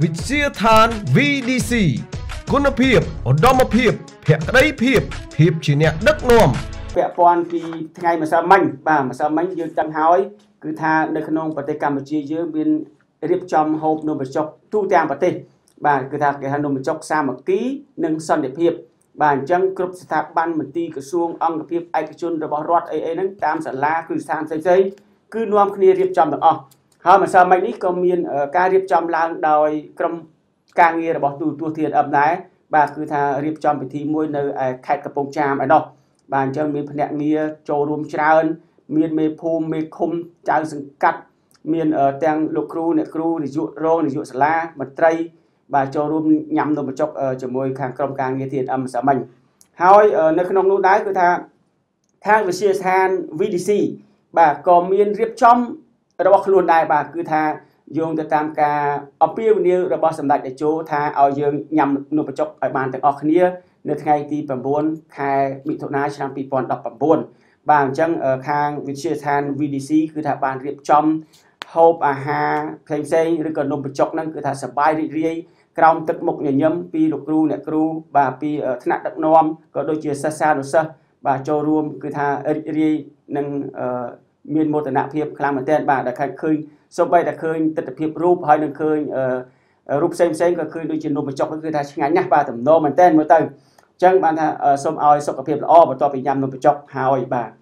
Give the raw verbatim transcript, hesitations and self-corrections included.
វិទ្យាឋាន វី ឌី ซี គុណភាពឧត្តមភាពភក្តីភាពភាពជាអ្នកដឹកនាំពាក់ព័ន្ធពីថ្ងៃម្សិលមិញបាទម្សិលមិញយើងដឹងហើយគឺថានៅក្នុងប្រទេសកម្ពុជាយើងមានរៀបចំហូបនំបញ្ចុកទូទាំងប្រទេសបាទគឺថាគេហៅនំបញ្ចុកសាមគ្គីនិងសន្តិភាពបាទអញ្ចឹងគ្រប់ស្ថាប័នមន្ទីរក្រសួងអង្គភាពឯកជនរបស់រដ្ឋអីអីហ្នឹងតាមសាលាគឺស្ថានផ្សេងៗគឺនាំគ្នារៀបចំទាំងអស់ហើយម្សិលមិញនេះក៏មានការរៀបចំឡើងដោយក្រុមការងាររបស់ទូទួល ធី អេន អឹម ដែរបាទគឺថារៀបចំពិធីមួយនៅខេត្តកំពង់ចាមឯណោះបាទអញ្ចឹងមានភ្នាក់ងារចូលរួមច្រើនមានមេភូមិមេឃុំចៅសង្កាត់មានទាំងលោកគ្រូអ្នកគ្រូនាយករងនាយកសាលាមន្ត្រីបាទចូលរួមញ៉ាំនំបញ្ចុកជាមួយខាងក្រុមការងារ ធី អេន អឹម ម្សិលមិញហើយនៅក្នុងនោះដែរគឺថាខាងវិទ្យាស្ថាន វី ឌី ซี បាទក៏មានរៀបចំរបស់ខ្លួនដែរបាទគឺថាយោងទៅតាមការអំពាវនាវរបស់សម្ដេចតេជោថាឲ្យយើងញ៉ាំនំបញ្ចុកឲ្យបានទាំងអស់គ្នានៅថ្ងៃទី៩ខែមិថុនាឆ្នាំពីរពាន់ដប់ប្រាំ៩បាទអញ្ចឹងខាងវិទ្យាស្ថាន វី ឌី ซี គឺថាបានរៀបចំហូបអាហារផ្សេងៗឬក៏នំបញ្ចុកហ្នឹងគឺថាសប្បាយរីករាយក្រោមទឹកមុខញញឹមពីលោកគ្រូអ្នកគ្រូបាទពីថ្នាក់ដឹកនាំក៏ដូចជាសិស្សានុសិស្សបាទចូលរួមគឺថារីករាយនឹងមានមោទនភាពខ្លាំងមែនទែនបាទដែលឃើញសូម្បីតែឃើញទស្សនវិជ្ជារូបហើយនឹងឃើញរូបផ្សេងផ្សេងក៏ឃើញដូចជានំបញ្ចុកគឺថាឆ្ងាញ់ណាស់បាទទំនោរមែនទែនមើលទៅអញ្ចឹងបានថាសូមឲ្យសុខភាពល្អបន្ទាប់ពីញ៉ាំនំបញ្ចុកហើយបាទ